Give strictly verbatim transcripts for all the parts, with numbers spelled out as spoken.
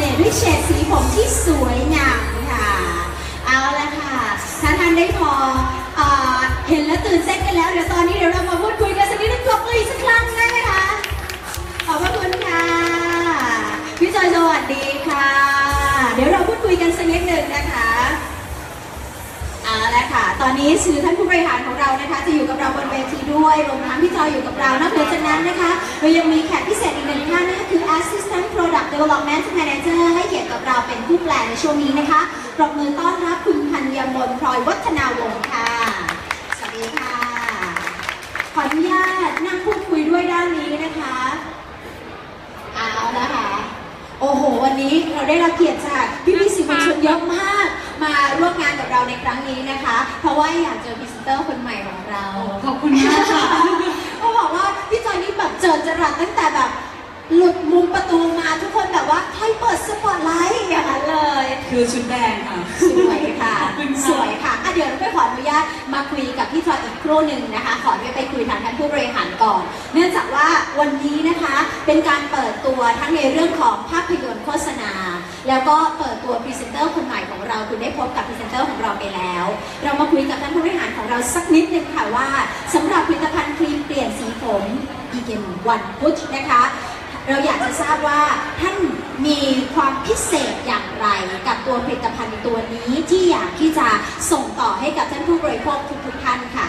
น่ห์ด้วยเฉดสีผมที่สวยงามค่ะเอาละค่ะถ้าท่านได้พอเห็นแล้วตื่นเต้นกันแล้วเดี๋ยวตอนนี้เดี๋ยวเรามาพูดคุยกันสักนิดนึงกลับมาอีกสักครั้งได้ไหมคะขอบพระคุณค่ะพี่จอยสวัสดีค่ะเดี๋ยวเราพูดคุยกันสักนิดนึงนะคะเอาละค่ะตอนนี้สื่อท่านผู้บริหารของเรานะคะจะอยู่กับเราบนเวทีด้วยรวมทั้งพี่จอยอยู่กับเรานอกจากนั้นนะคะเรายังมีแขกพิเศษอีกหนึ่งท่านนั่นก็คือ Assistant Product Development Manager ให้เกียรติกับเราเป็นผู้แปลในช่วงนี้นะคะปรบมือต้อนรับคุณธัญมนต์พลอยวัฒนาวงศ์ค่ะสวัสดีค่ะขออนุญาตนั่งพูดคุยด้วยด้านนี้นะคะเอาละค่ะโอ้โหวันนี้เราได้รับเกียรติจากพี่พี่สื่อมวลชนเยอะมากมาร่วมงานกับเราในครั้งนี้นะคะเพราะว่าอยากเจอพรีเซนเตอร์คนใหม่ของเราขอบคุณมากค่ะเขาบอกว่าพี่จอยนี่แบบเจอจรัสตั้งแต่แบบหลุดมุมประตูมาทุกคนแบบว่าให้เปิดสปอตไลท์อย่างนั้นเลยคือชุดแดงค่ะสวยค่ะสวยค่ะอ่ะเดี๋ยวเราไปขออนุญาตมาคุยกับพี่จอยอีกครู่หนึ่งนะคะขอไปไปคุยทางท่านผู้บริหารก่อนเนื่องจากว่าวันนี้นะคะเป็นการเปิดตัวทั้งในเรื่องของภาพยนตร์โฆษณาแล้วก็เปิดตัวพรีเซนเตอร์คนใหม่ของเราคุณได้พบกับพรีเซนเตอร์ของเราไปแล้วเรามาคุยกับท่านผู้บริหารของเราสักนิดนึงค่ะว่าสำหรับผลิตภัณฑ์ครีมเปลี่ยนสีผมอีเกนวันพุธนะคะเราอยากจะทราบว่าท่านมีความพิเศษอย่างไรกับตัวผลิตภัณฑ์ตัวนี้ที่อยากที่จะส่งต่อให้กับท่านผู้บริโภคทุกๆท่านค่ะ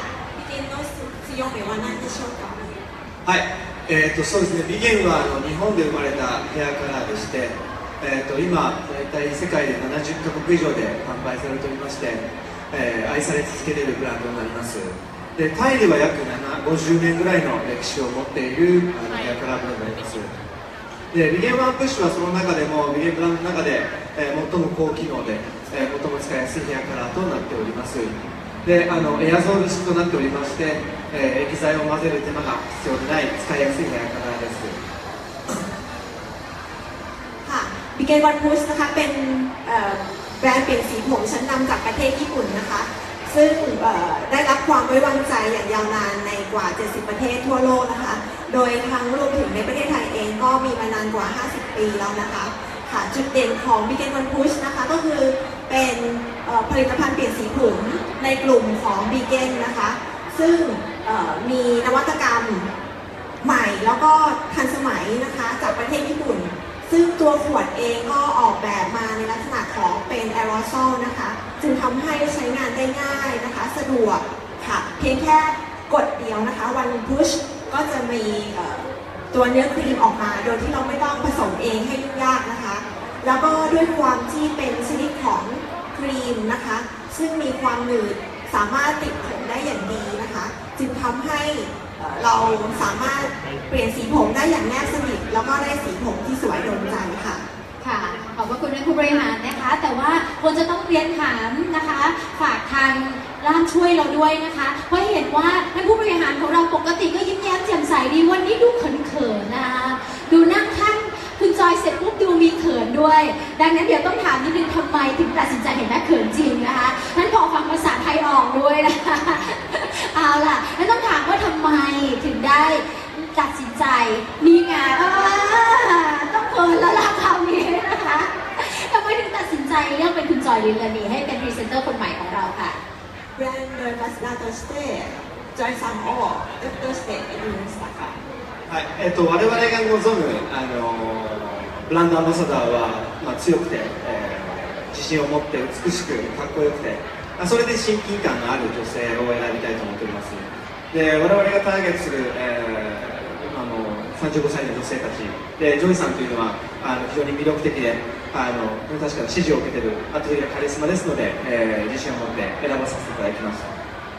はい、えーとそうですね、ビゲンはあの日本で生まれたヘアカラーでして、えーと今大体世界でななじゅっカ国以上で販売されておりまして、えー、愛され続けているブランドになります。でタイでは約ごじゅうねんぐらいの歴史を持っているあのヘアカラーブランドになります。でビゲンワンプッシュはその中でもビゲンブランドの中で、えー、最も高機能で、えー、最も使いやすいヘアカラーとなっております。であのエアゾール式となっておりまして、えー、液剤を混ぜる手間が必要でない使いやすいヘアカラーです。 ค่ะบิเกนวันพุชนะคะเป็นแบรนด์เปลี่ยนสีผมชั้นนำจากประเทศญี่ปุ่นนะคะซึ่งได้รับความไว้วางใจอย่างยาวนานในกว่าเจ็ดสิบประเทศทั่วโลกนะคะโดยทั้งรวมถึงในประเทศไทยเองก็มีมานานกว่าห้าสิบปีแล้วนะคะค่ะจุดเด่นของบิเกนวันพุชนะคะก็คือเป็นผลิตภัณฑ์เปลี่ยนสีผมในกลุ่มของบิเกนนะคะซึ่งมีนวัตกรรมใหม่แล้วก็ทันสมัยนะคะจากประเทศญี่ปุ่นซึ่งตัวขวดเองก็ออกแบบมาในลักษณะของเป็นแอโรซอลนะคะจึงทำให้ใช้งานได้ง่ายนะคะสะดวกค่ะเพียงแค่กดเดียวนะคะวันพุชก็จะมีตัวเนื้อครีมออกมาโดยที่เราไม่ต้องผสมเองให้ยุ่งยากนะคะแล้วก็ด้วยความที่เป็นชนิดของครีมนะคะซึ่งมีความหนืดสามารถติดผมได้อย่างดีนะคะจึงทำให้เราสามารถเปลี่ยนสีผมได้อย่างแนบสนิทแล้วก็ได้สีผมที่สวยโดนใจค่ะค่ะขอบพระคุณท่านผู้บริหารนะคะแต่ว่าควรจะต้องเรียนถามนะคะฝากทางร้านช่วยเราด้วยนะคะเพราะเห็นว่าท่านผู้บริหารของเราปกติก็ยิ้มแย้มแจ่มใสดีวันนี้ดูเขินๆนะคะดูนั่งท่านคุณจอยเสร็จปุ๊บดูมีเขินด้วยดังนั้นเดี๋ยวต้องถามนิดนึงทำไมถึงตัดสินใจเห็นแม่เขินจริงนะคะท่านพอฟังภาษาไทยออกด้วยนะคะเอาล่ะแล้วต้องถามว่าทำไมถึงได้ตัดสินใจมีงานต้องเขินแล้วล่ะคราวนี้นะคะทำไมถึงตัดสินใจเลือกเป็นคุณจอยลินลานีให้เป็นพรีเซนเตอร์คนใหม่ของเราค่ะแบรนด์โดยバスダーとしてジョイさんをどうして選びましたかはい、えっと我々が望むあのブランドアンバサダーは、まあ、強くて、えー、自信を持って美しくかっこよくて、それで親近感のある女性を選びたいと思っております。で我々がターゲットする、えー、あのさんじゅうごさいの女性たちでジョイさんというのはあの非常に魅力的であの確かに支持を受けているあとカリスマですので、えー、自信を持って選ばさせていただきました。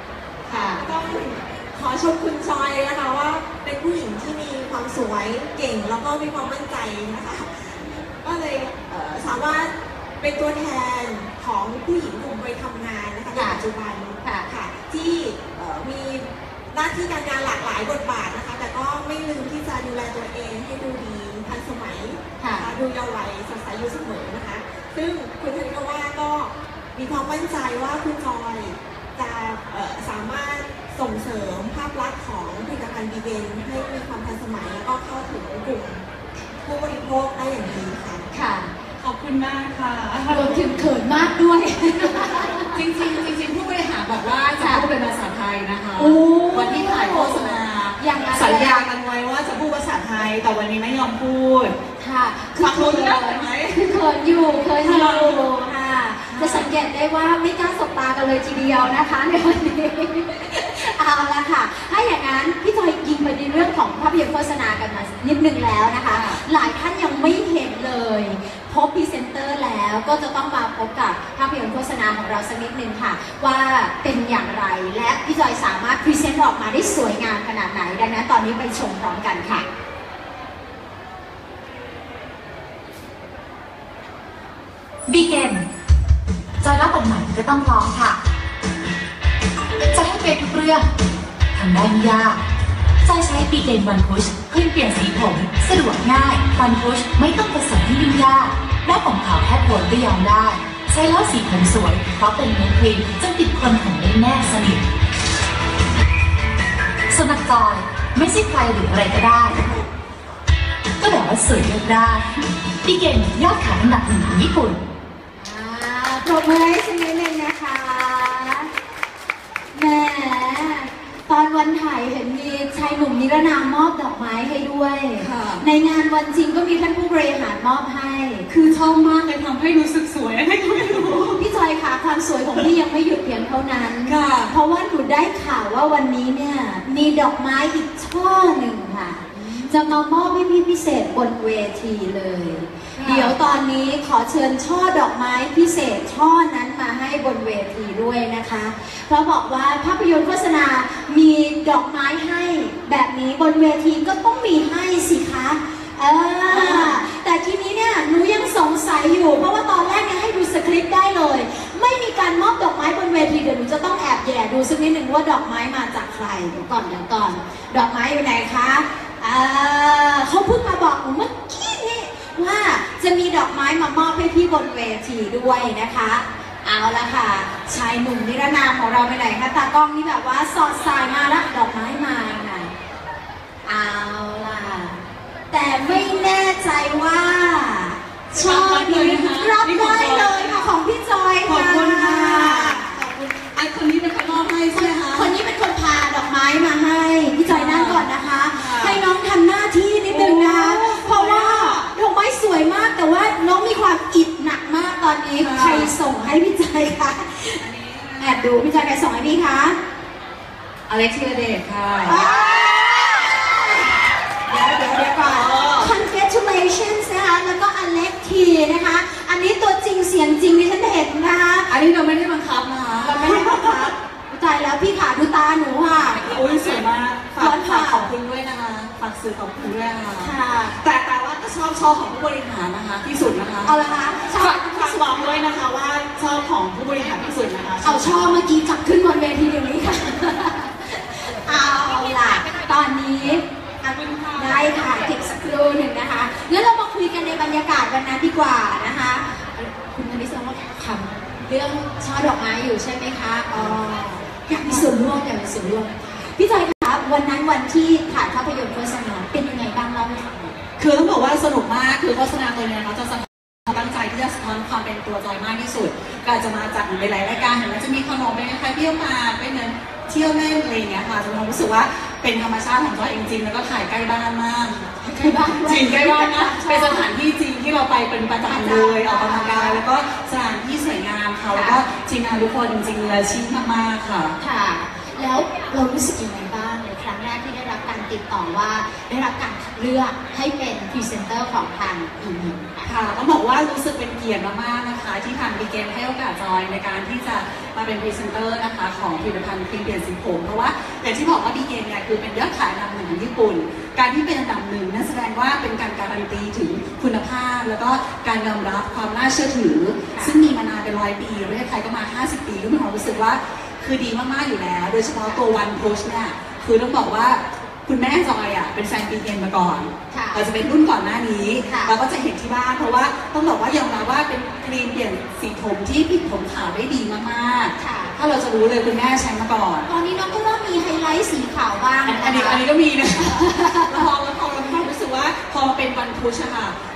ขอชมคุณจอยนะคะว่าเป็นผู้หญิงที่มีความสวยเก่งแล้วก็มีความมั่นใจนะคะก็เลยสามารถเป็นตัวแทนของผู้หญิงกลุ่มวัยทำงานนะคะในปัจจุบันค่ะที่มีหน้าที่การงานหลากหลายบทบาทนะคะแต่ก็ไม่ลืมที่จะดูแลตัวเองให้ดูดีทันสมัยดูเยาว์วัยสดใสอยู่เสมอนะคะซึ่งคุณธัญว่าก็มีความมั่นใจว่าคุณจอยจะสามารถส่งเสริมภาพลักษณ์ของผลิตภัณฑ์บีเกนให้มีความทันสมัยแล้วก็เข้าถึงกลุ่มผู้บริโภคได้อย่างดีค่ะค่ะขอบอบคุณมากค่ะรวมถึงเขินมากด้วยจริงๆจริงๆผู้บริหารบอกว่าจะพูดเป็นภาษาไทยนะคะโอ้วันที่ถ่ายโฆษณาอย่างนั้นสัญญากันไว้ว่าจะพูดภาษาไทยแต่วันนี้ไม่ยอมพูดค่ะคือฟังรู้เขิเรื่องไหมคือเขินอยู่เขินอยู่ค่ะจะสังเกตได้ว่าไม่กล้าสบตากันเลยทีเดียวนะคะในวันนี้ เอาละค่ะถ้าอย่างนั้นพี่จอยยิงไปในเรื่องของภาพยนตร์โฆษณากันมานิดนึงแล้วนะคะ หลายท่านยังไม่เห็นเลยพบพรีเซนเตอร์แล้วก็จะต้องมาพบกับภาพยนตร์โฆษณาของเราสักนิดนึงค่ะว่าเป็นอย่างไรและพี่จอยสามารถพรีเซนต์ออกมาได้สวยงามขนาดไหนดังนั้นตอนนี้ไปชมพร้อมกันค่ะบีเกนจอยรับบทใหม่ก็ต้องพร้อมค่ะ จะให้เป็นทุกเรื่องทำได้ไม่ยากจอยใช้บีเกนวันพุชครีมเปลี่ยนสีผมสะดวกง่ายวันพุชไม่ต้องผสมให้ยุ่งยากได้ผมขาวแค่โวนก็ยอมได้ ใช้แล้วสีผมสวยเพราะเป็นเนื้อครีมจนติดคนผมได้แน่สนิทสำหรับจอยไม่ใช่ใครหรืออะไรก็ได้ก็แบบว่าสวยเลือกได้บีเกนยอดขายอันดับหนึ่งของญี่ปุ่นปรบมือให้ฉันนิดนึงนะคะแหมตอนวันถ่ายเห็นมีชายหนุ่มนิรนามมอบดอกไม้ให้ด้วย ในงานวันจริงก็มีท่านผู้บริหารมอบให้คือชอบมากเลยทำให้รู้สึกสวยให้ก็ไม่รู้พี่จอยค่ะความสวยของพี่ยังไม่หยุดเพียงเท่านั้นค่ะเพราะว่าหนูได้ข่าวว่าวันนี้เนี่ยมีดอกไม้อีกช่อหนึ่งค่ะจะมามอบให้พี่พิเศษบนเวทีเลย เดี๋ยวตอนนี้ขอเชิญช่อดอกไม้พิเศษช่อนั้นมาให้บนเวทีด้วยนะคะ เพราะบอกว่าภาพยนตร์โฆษณามีดอกไม้ให้แบบนี้บนเวทีก็ต้องมีให้สิคะเออแต่ทีนี้เนี่ยหนูยังสงสัยอยู่เพราะว่าตอนแรกเนี่ยให้ดูสคริปต์ได้เลย ไม่มีการมอบดอกไม้บนเวทีเดี๋ยวหนูจะต้องแอบแย่ดูสักนิดหนึ่งว่าดอกไม้มาจากใครเดี๋ยวก่อนเดี๋ยวก่อนดอกไม้อยู่ไหนคะอ่าเขาเพิ่งมาบอกหนูเมื่อกี้นี้ว่าจะมีดอกไม้มามอบให้พี่บนเวทีด้วยนะคะเอาละค่ะชายหนุ่มนิรนามของเราไปไหนคะตากล้องนี่แบบว่าสอดสายมาละดอกไม้มาค่ะเอาล่ะแต่ไม่แน่ใจว่าชอบนี้รับได้เลยค่ะของพี่จอยขอบค่ะคุณค่ะขอบคุณไอ้คนนี้เป็นคนมอบให้ใช่ไหมคะคนนี้เป็นคนพาดอกไม้มาให้พี่จอยนั่งก่อนนะคะค่ะให้น้องทำหน้าที่นิดนึงนะคะเพราะว่าดอกไม้สวยมากแต่ว่าน้องมีความอิดหนักมากตอนนี้ใครส่งให้พี่จอยคะแอบดูพี่จอยใครส่งให้พี่คะอเล็กธีรเดชค่ะเดี๋ยวเดี๋ยวเดี๋ยวก่อน congratulations นะคะแล้วก็อเล็กทีนะคะอันนี้ตัวจริงเสียงจริงที่ฉันเห็นนะคะอันนี้เราไม่ได้บังคับนะคะเราไม่ได้บังคับตายแล้วพี่ขาดูตาหนูค่ะโอ้ยสวยมากฝากค่ะฝากขอบคุณด้วยนะคะฝากสื่อขอบคุณด้วยค่ะค่ะแต่แต่ว่าก็ชอบชอบของผู้บริหารนะคะที่สุดนะคะเอาละคะชอฝาบกฝากบอกด้วยนะคะว่าชอบของผู้บริหารที่สุดนะคะเอาช่อเมื่อกี้กลับขึ้นบนเวทีเดี๋ยวนี้ค่ะ เอาล่ะตอนนี้ได้ค่ะเก็บสักครู่หนึ่งนะคะงั้นเรามาคุยกันในบรรยากาศวันนั้นดีกว่านะคะคุณมณิสว่าคำเรื่องช่อดอกไม้อยู่ใช่ไหมคะอ๋ออยากมีส่วนร่วมอยากมีส่วนร่วมพี่จอยคะวันนั้นวันที่ถ่ายภาพยนตร์โฆษณาเป็นยังไงบ้างเล่าให้ฟังหน่อยคือต้องบอกว่าสนุกมากคือโฆษณาตัวนี้เราจะตั้งใจที่จะสะท้อนความเป็นตัวจอยมากที่สุดก็อาจจะมาจากหลายๆรายการเห็นไหมจะมีขนมเป็นคล้ายๆเที่ยวมาเป็นเหมือนเที่ยวเล่นอะไรอย่างเงี้ยค่ะจะมีความรู้สึกว่าเป็นธรรมชาติของจอยเองจริงแล้วก็ถ่ายใกล้บ้านมากใกล้บ้านจริงใกล้บ้านนะเป็นสถานที่จริงที่เราไปเป็นประจำเลยออกกำลังกายแล้วก็สถานที่สวยงามค่ะแล้วก็ทีมงานทุกคนจริงๆมืออาชีพมากๆค่ะค่ะ แล้วเรารู้สึกยังไงบ้างในครั้งแรกที่ได้รับการติดต่อว่าได้รับการคัดเลือกให้เป็นพรีเซนเตอร์ของทางอีมินค่ะค่ะต้องบอกว่ารู้สึกเป็นเกียรติมากๆนะคะที่ทางบีเกมให้โอกาสจอยในการที่จะมาเป็นพรีเซนเตอร์นะคะของผลิตภัณฑ์ครีมเปลี่ยนสีผมเพราะว่าอย่างที่บอกว่าบีเกมเนี่ยคือเป็นยอดขายอันดับหนึ่งของญี่ปุ่นการที่เป็นอันดับหนึ่งนั่นแสดงว่าเป็นการการันตีถึงคุณภาพแล้วก็การยอมรับความน่าเชื่อถือซึ่งมีมานานเป็นร้อยปีประเทศไทยก็มาห้าสิบปีก็มีความรู้สึกว่าคือดีมากๆอยู่แล้วโดยเฉพาะตัววันโพสเนี่ยคือต้องบอกว่าคุณแม่จอยอ่ะเป็นแฟนบีเกมมาก่อนเราจะเป็นรุ่นก่อนหน้านี้เราก็จะเห็นที่บ้านเพราะว่าต้องบอกว่ายอมรับว่าเป็นครีมเปลี่ยนสีผมที่ปิดผมขาวได้ดีมากๆถ้าเราจะรู้เลยคุณแม่ใช้มาก่อนตอนนี้น้องก็เริ่มมีไฮไลท์สีขาวบ้างอันนี้อันนี้ก็มีนะแล้วพอแล้วพอเรารู้สึกว่าพอมาเป็นวันพุชอะค่ะ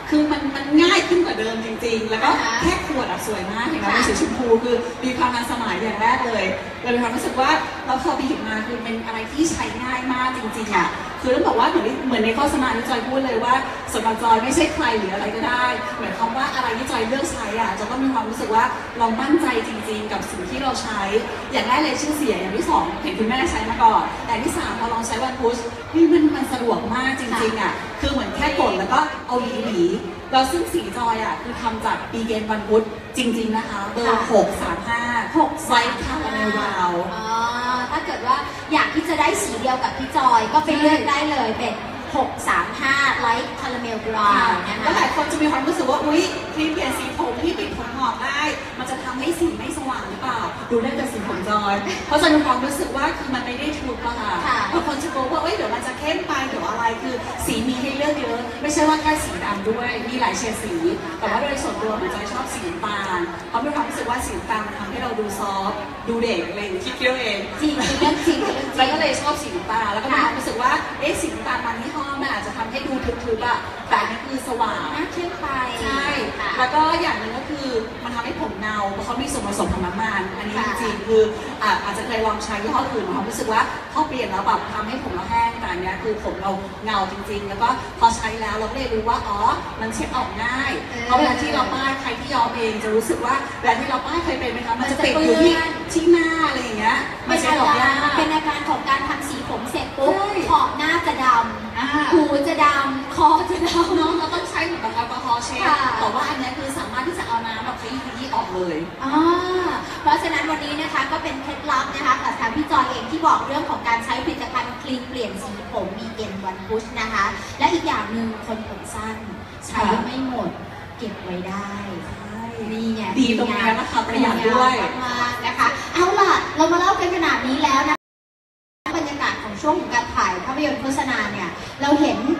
คือมันมันง่ายขึ้นกว่าเดิมจริงๆ แล้วก็แค่ขวดอะสวยมากเห็นไหมเป็นสีชมพูคือมีความทันสมัยอย่างแรกเลยเรามีความรู้สึกว่าเราพอไปหยิบมาคือเป็นอะไรที่ใช้ง่ายมากจริงๆอะคือต้องบอกว่าเหมือนเหมือนในโฆษณาที่จอยพูดเลยว่าสำหรับจอยไม่ใช่ใครหรืออะไรก็ได้เหมือนคำว่าอะไรที่จอยเลือกใช้อะจะต้องมีความรู้สึกว่าเรามั่นใจจริงๆกับสิ่งที่เราใช้อย่างแรกเลยชื่อเสียงอย่างที่สองเห็นคุณแม่ใช้มาก่อนแต่ที่สามพอลองใช้วันพุชนี่มันมันสะดวกมากจริงๆอะคือเหมือนแค่กดแล้วก็เอาหวีหวีเราซึ่งสีจอยอ่ะคือทำจากบีเกนวันพุธจริงๆนะคะเบอร์หกสามห้าหกไซส์คาราเมลบราวน์ถ้าเกิดว่าอยากที่จะได้สีเดียวกับพี่จอยก็ไปเลือกได้เลยเป็นหกสามห้าไลท์คาราเมลบราวน์นะคะแล้วหลายคนจะมีความรู้สึกว่าอุ๊ยครีมเปลี่ยนสีผมที่ปิดผมหงอกได้มันจะทำให้สีไม่สว่างหรือเปล่าดูได้จากสีผมจอยเพราะจอยมีความรู้สึกว่าคือมันไม่ได้ถูกค่ะบางคนจะกลัวว่าเอ้ยเดี๋ยวมันจะเข้มไปเดี๋ยวอะไรคือสีมีให้เลือกเยอะไม่ใช่ว่าแค่สีดำด้วยมีหลายเฉดสีแต่ว่าโดยส่วนตัวมันจอยชอบสีน้ำตาลเพราะมีความรู้สึกว่าสีน้ำตาลมันทำให้เราดูซอฟต์ดูเด็กอะไรอย่างนี้คิดเยอะเองจริงเรื่องจริงแล้วก็เลยชอบสีน้ำตาลแล้วก็มีความรู้สึกว่าเอ๊ะสีน้ำตาลบางยี่ห้อมันอาจจะทำให้ดูทึบๆอะแต่นี่คือสว่างน่าเชื่อไปใช่แล้วก็อย่างหนึ่งก็คือมันทำให้ผมเงาเพราะเขามีส่วนผสมของน้ำมันอันนี้จริงๆคืออาจจะเคยลองใช้ยี่ห้ออื่นความรู้สึกว่าพอเปลี่ยนแล้วแบบทำให้ผมเราแห้งแต่อันนี้คือผมเราเงาจริงๆแล้วก็พอใช้แล้วเราก็เลยรู้ว่าอ๋อมันเช็ดออกง่ายเพราะเวลาที่เราป้ายใครที่ย้อมเองจะรู้สึกว่าเวลาที่เราป้ายเคยเป็นไหมคะมันจะติดอยู่ที่ที่หน้าอะไรอย่างเงี้ยมันเช็ดออกยากเป็นอาการของการทำสีผมเสร็จปุ๊บขอบหน้าจะดำหูจะดำคอจะดำเนาะเราต้องใช้เหมือนกับแอลกอฮอล์เช็ดแต่ว่าอันนี้คือสามารถที่จะเอาน้ำแบบขยี้ออกเลยอ่าเพราะฉะนั้นวันนี้นะคะก็เป็นเคล็ดลับนะคะกับทางพี่จอยเองที่บอกเรื่องของการใช้ผลิตภัณฑ์คลีนเปลี่ยนสีผมบีเกนวันพุชนะคะและอีกอย่างหนึ่งคนผมสั้นใช้ไม่หมดเก็บไว้ได้นี่ไงดีตรงนี้นะคะประหยัดด้วยมากนะคะเอาล่ะเรามาเล่ากันขนาดนี้แล้วนะบรรยากาศของช่วงของการถ่ายภาพยนตร์โฆษณาเนี่ยเราเห็น